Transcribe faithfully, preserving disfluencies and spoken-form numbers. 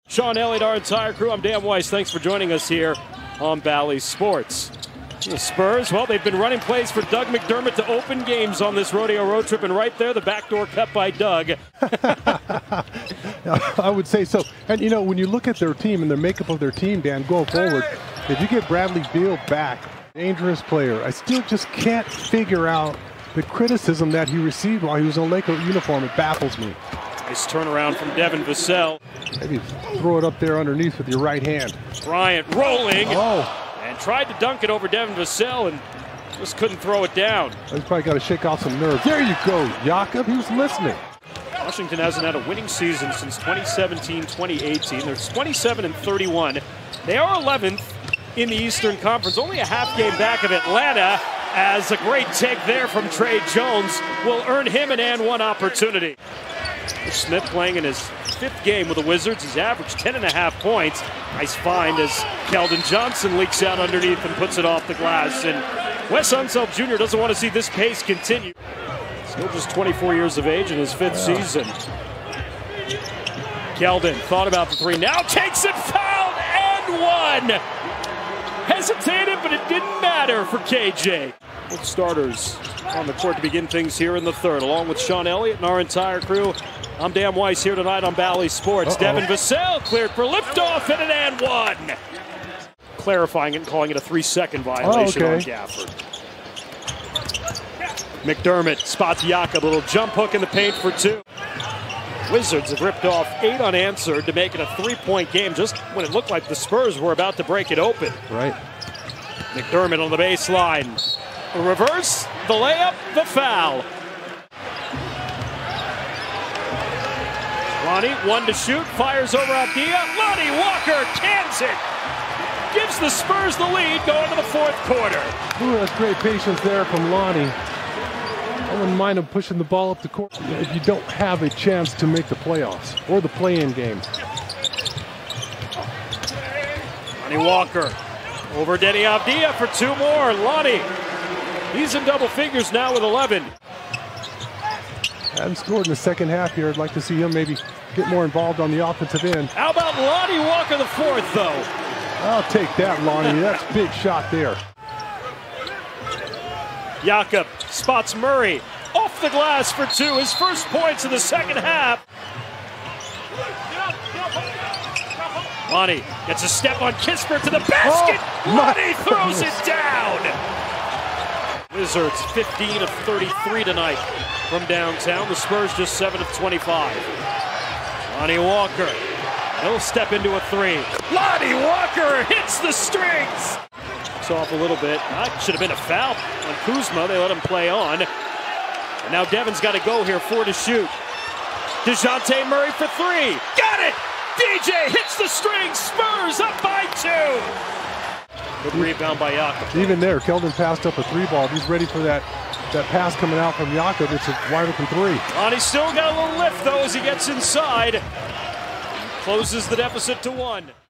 Sean Elliott, our entire crew. I'm Dan Weiss. Thanks for joining us here on Bally Sports. The Spurs, well, they've been running plays for Doug McDermott to open games on this rodeo road trip, and right there, the backdoor cut by Doug. I would say so. And, you know, when you look at their team and the makeup of their team, Dan, going forward, if you get Bradley Beal back, dangerous player, I still just can't figure out the criticism that he received while he was in Laker uniform. It baffles me. Nice turnaround from Devin Vassell. Maybe throw it up there underneath with your right hand. Bryant rolling. Oh. And tried to dunk it over Devin Vassell and just couldn't throw it down. He's probably got to shake off some nerves. There you go, Jakob. He was listening. Washington hasn't had a winning season since twenty seventeen twenty eighteen. They're twenty-seven and thirty-one. They are eleventh in the Eastern Conference, only a half game back of Atlanta, as a great take there from Trey Jones will earn him an and one opportunity. Smith playing in his fifth game with the Wizards. He's averaged ten and a half points. Nice find as Keldon Johnson leaks out underneath and puts it off the glass. And Wes Unseld Junior doesn't want to see this pace continue. Still just twenty-four years of age in his fifth yeah. season. Keldon thought about the three, now takes it, fouled, and one. Hesitated, but it didn't matter for K J. Both starters on the court to begin things here in the third. Along with Sean Elliott and our entire crew, I'm Dan Weiss here tonight on Bally Sports. Uh-oh. Devin Vassell cleared for liftoff and an and one. Clarifying it and calling it a three-second violation oh, okay. on Gafford. McDermott spots Jakob, a little jump hook in the paint for two. Wizards have ripped off eight unanswered to make it a three-point game just when it looked like the Spurs were about to break it open. Right. McDermott on the baseline. The reverse, the layup, the foul. Lonnie, one to shoot, fires over Abdia. Lonnie Walker cans it. Gives the Spurs the lead going to the fourth quarter. Ooh, that's great patience there from Lonnie. I wouldn't mind him pushing the ball up the court if you don't have a chance to make the playoffs or the play-in game. Lonnie Walker over Denny Abdia for two more. Lonnie, he's in double figures now with eleven. Hadn't scored in the second half here. I'd like to see him maybe get more involved on the offensive end. How about Lonnie Walker the fourth, though? I'll take that, Lonnie. That's a big shot there. Jakob spots Murray off the glass for two. His first points in the second half. Lonnie gets a step on Kispert to the basket. Oh, Lonnie throws it down. Wizards fifteen of thirty-three tonight from downtown. The Spurs just seven of twenty-five. Lonnie Walker, he'll step into a three. Lonnie Walker hits the strings. It's off a little bit. That should have been a foul on Kuzma. They let him play on. And now Devin's got to go here, four to shoot. DeJounte Murray for three. Got it! D J hits the strings. Spurs up by two. Good rebound by Jakob. Even there, Keldon passed up a three ball. He's ready for that, that pass coming out from Jakob. It's a wide open three. Lonnie still got a little lift, though, as he gets inside. Closes the deficit to one.